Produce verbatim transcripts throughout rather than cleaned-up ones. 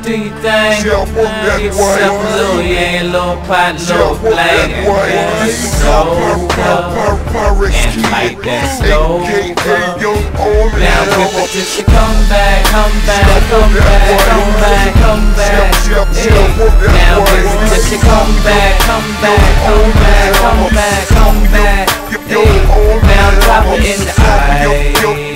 do your thing. Get yourself a little, yeah, little pot, little flame. And slow up, and like that slow up. Now whip it till she come back, come back, come back, come back, come back. Now whip it till she come back, come back, come back, come back, come back. Now drop it in the eye.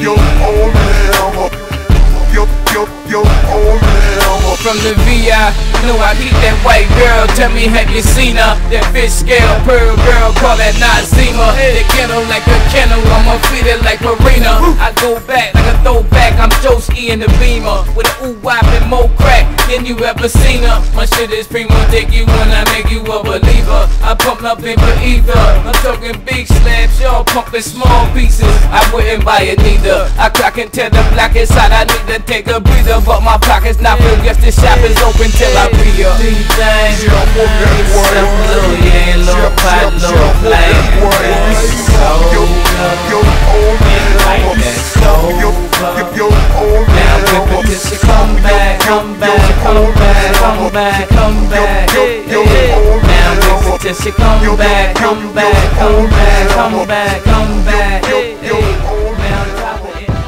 From the V I, know I need that white girl. Tell me, have you seen her? That fish scale, pearl girl, call that Nazima. The kennel like a kennel, I'ma feed it like Marina. I go back like a throwback, I'm Josie in the Beamer. With a ooh wop and more crack than you ever seen her. My shit is primo, take you when I make you a believer. I pump nothing but either. I'm talking big slabs, y'all pumping small pieces. I wouldn't buy it neither. I, I can tell the black inside, I need to take a breather. But my pocket's not filled, yes, the shop is open till I be up. Do you think? Get yourself a little, yeah, little pot, little flame. So and like that so now whip it till she come back, come back, come back, come back, come back. Now whip it till she come back, come back, come back, come back, come back. Now drop it in.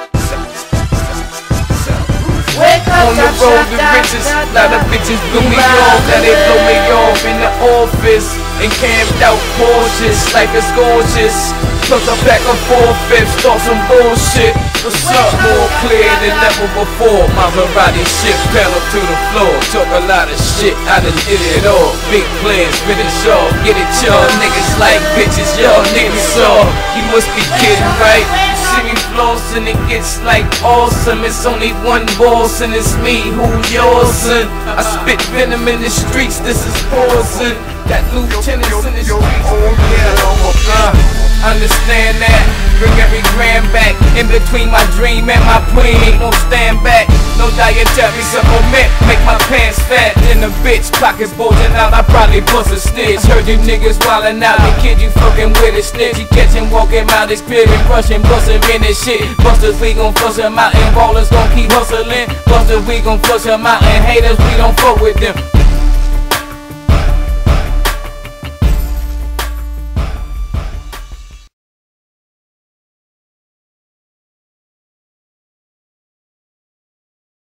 On the road to riches, lot of bitches blew me off, now they blow me off in the office. And camped out Porsches, life is gorgeous. Plus I pack a four-fifths, start some bullshit. What's up, more clear than ever before. Maserati shit, pedal to the floor. Talk a lot of shit, I done did it all. Big plans, finish off, get it y'all. Niggas like bitches, y'all niggas all. You must be kidding, right? See me flossing, it gets like awesome. It's only one boss and it's me, who yours, son? I spit venom in the streets, this is poison. Got lieutenants in the streets, yeah, uh, understand that. Bring every gram back, in between my dream and my queen. Ain't no stand back, no dietary supplement. Make my pants fat, then the bitch pockets bulging out, I probably bust a snitch. Heard you niggas wildin' out, the kid you fucking with a snitch. You catch him walking out, it's clear and rushing, bust him in this shit. Busters, we gon' flush him out, and ballers gon' keep hustling. Busters, we gon' flush him out, and haters, we don't fuck with them.